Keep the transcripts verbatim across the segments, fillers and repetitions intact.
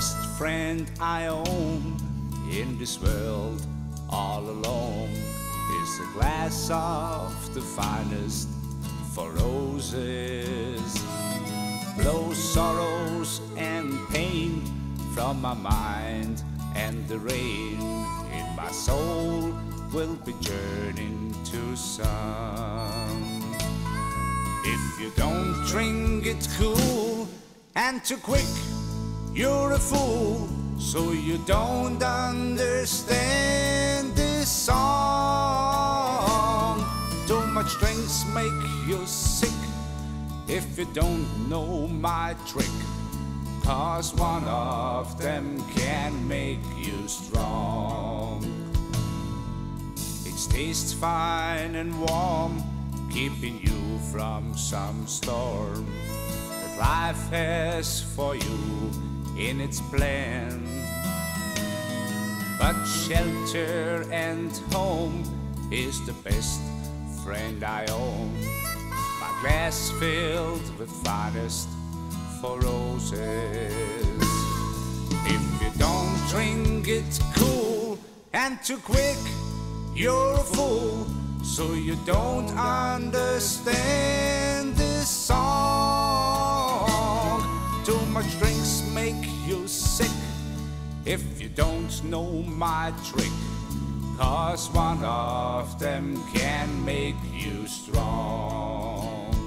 best friend I own in this world all alone is a glass of the finest for roses. Blow sorrows and pain from my mind, and the rain in my soul will be turning to sun. If you don't drink it cool and too quick, you're a fool, so you don't understand this song. Too much drinks make you sick if you don't know my trick, 'cause one of them can make you strong. It tastes fine and warm, keeping you from some storm that life has for you in its plan. But shelter and home is the best friend I own. My glass filled with finest for roses. If you don't drink it cool and too quick, you're a fool, so you don't understand this song. Too much drinks make you sick if you don't know my trick, 'cause one of them can make you strong.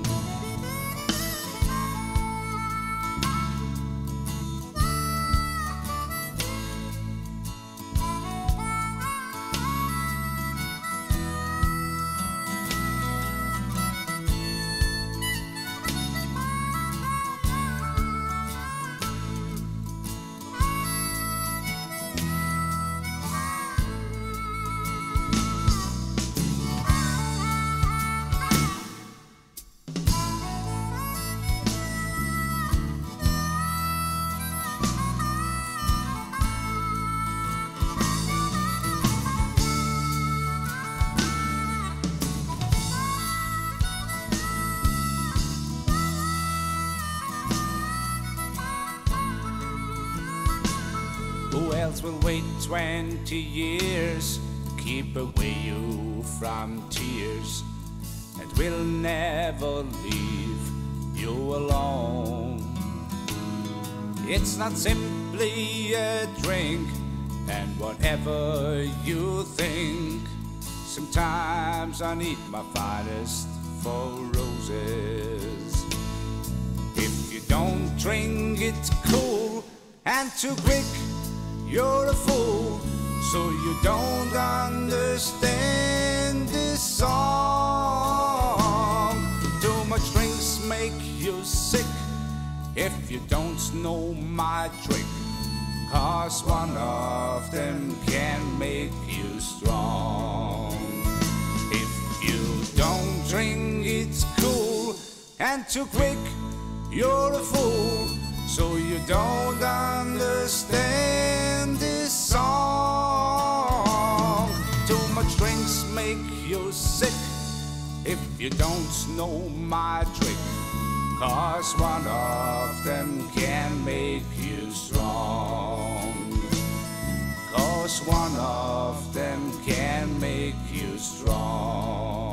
Who else will wait twenty years, keep away you from tears, and will never leave you alone? It's not simply a drink, and whatever you think, sometimes I need my finest for roses. If you don't drink it cool and too quick, you're a fool, so you don't understand this song. Too much drinks make you sick if you don't know my trick, 'cause one of them can make you strong. If you don't drink it cool and too quick, you're a fool, so you don't understand this song. Too much drinks make you sick if you don't know my trick, 'cause one of them can make you strong. 'Cause one of them can make you strong.